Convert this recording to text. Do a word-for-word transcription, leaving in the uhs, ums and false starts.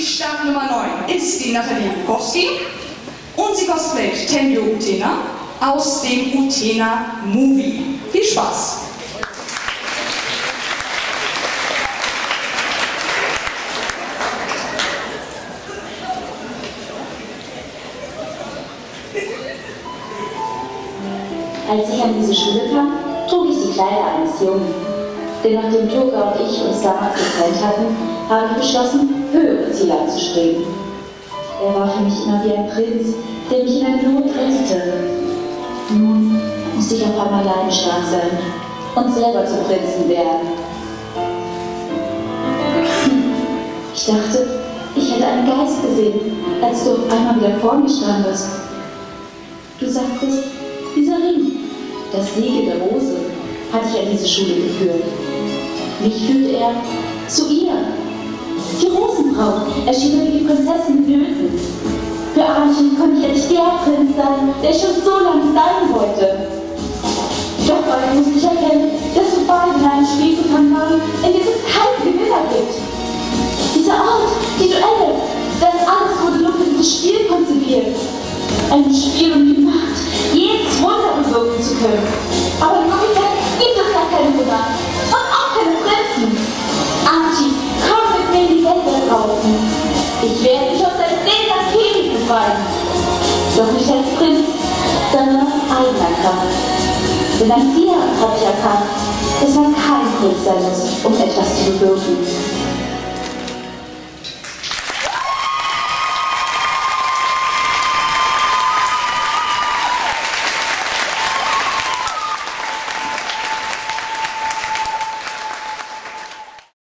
Start Nummer neun ist die Nathalie Bukowski und sie cosplayt Tenjo Utena aus dem Utena Movie. Viel Spaß! Als ich an diese Schule kam, trug ich die Kleider eines Jungen. Denn nachdem Toga und ich uns damals getrennt hatten, habe ich beschlossen, höhere Ziele anzustreben. Er war für mich immer wie ein Prinz, der mich in der Not rettete. Nun musste ich auf einmal leidenstark sein und selber zum Prinzen werden. Ich dachte, ich hätte einen Geist gesehen, als du auf einmal wieder vor mir standest. Du sagtest, dieser Ring, das Siegel der Rose, hat dich an diese Schule geführt. Mich führte er zu ihr. Die Rosenbraut erschien mir wie die Prinzessin Blüten. Für Archie konnte ich endlich der Prinz sein, der ich schon so lange sein wollte. Doch bald musste ich erkennen, dass wir beide in einem Spiel gefangen waren, in dem es keinen Gewinner gibt. Dieser Ort, die Duelle, das alles wurde nur für dieses Spiel konzipiert. Ein Spiel um die Macht, jedes Wunder bewirken zu können. Aber in Wirklichkeit gibt es gar keine Wunder und auch keine Prinzen. Archie, komm mit mir in die Welt da draußen. Ich werde dich aus deinem Leder Käfig befreien. Doch nicht als Prinz, sondern aus eigener Kraft. Denn an dir habe ich erkannt, dass man kein Prinz sein muss, um etwas zu bewirken.